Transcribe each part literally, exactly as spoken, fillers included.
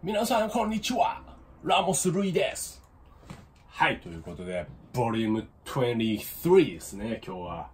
皆さんこんにちは、ラモス・ルイです。はい、ということでボリュームにじゅうさんですね。今日は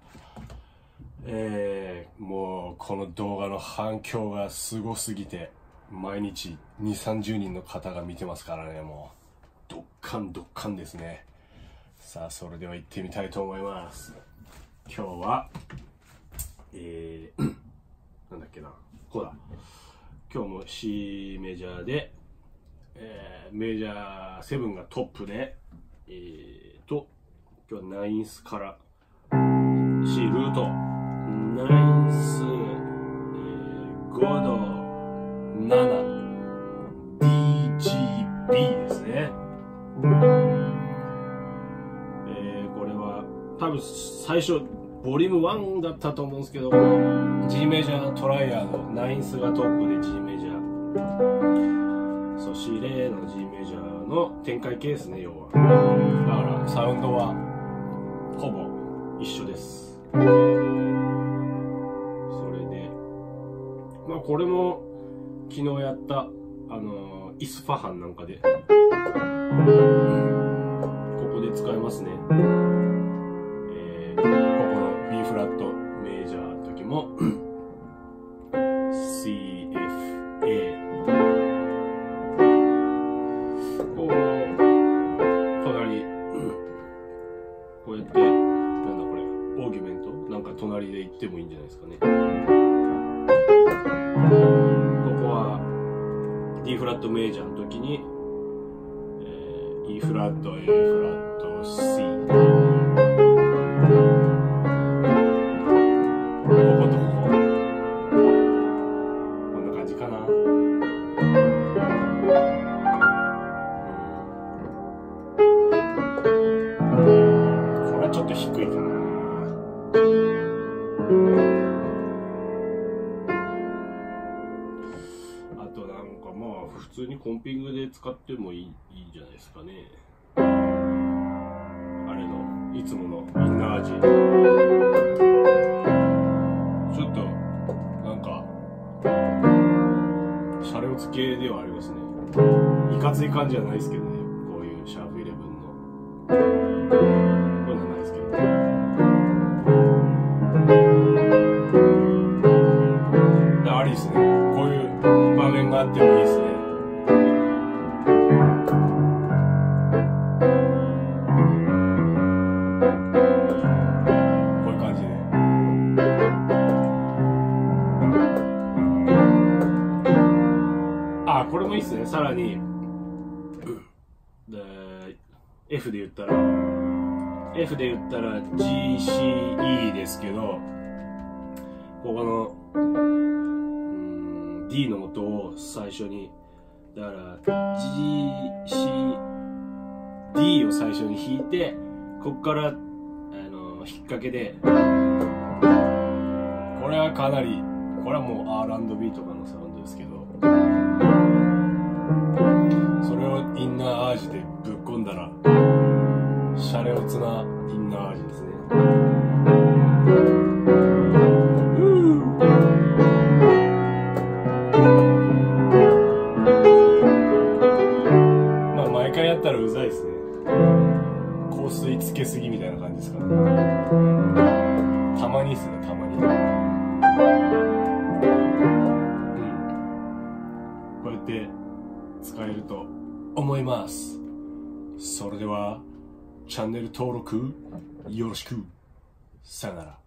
えー、もうこの動画の反響がすごすぎて毎日にじゅう、さんじゅうにんの方が見てますからね。もうドッカンドッカンですね。さあ、それでは行ってみたいと思います。今日はえー、なんだっけな、こうだ。今日も C メジャーで、えー、メジャーセブンがトップで、えーと、今日はナインスから C ルート、ナインス、えー、ごど、なな、ディージービー ですね。えー、これは多分最初、ボリュームワンだったと思うんですけど、G メジャートライアーのナインスがトップで G メジャー、そう シーレー の G メジャーの展開系ですね、要は。だからサウンドはほぼ一緒です。それで、まあこれも昨日やったあのイスファハンなんかでここで使えますね。えー、ここの B フラットメジャーの時もシーエフエー、 こう隣こうやってなんだこれオーギュメントなんか隣で行ってもいいんじゃないですかね。ここは D フラットメジャーの時に、えー、E フラット A フラット C、ちょっと低いかな。あとなんかまあ普通にコンピングで使ってもいい、いいんじゃないですかね。あれのいつものインナー味、ちょっとなんかシャレオツ系ではありますね。いかつい感じじゃないですけどね、こういうシャープイレブンのありですね。こういう場面があってもいいですね。こういう感じで。あ、これもいいですね。さらにで F で言ったら F で言ったら ジーシーイー ですけど、ここのD の音を最初に、だから ジーシーディー を最初に弾いて、ここからあの引っ掛けで、これはかなり、これはもう アールアンドビー とかのサウンドですけど、それをインナーアージでぶっ込んだらシャレオツなインナーアージですね。まあ毎回やったらうざいですね。香水つけすぎみたいな感じですかね。たまにですね、たまに。うん。こうやって使えると思います。それではチャンネル登録よろしく。さよなら。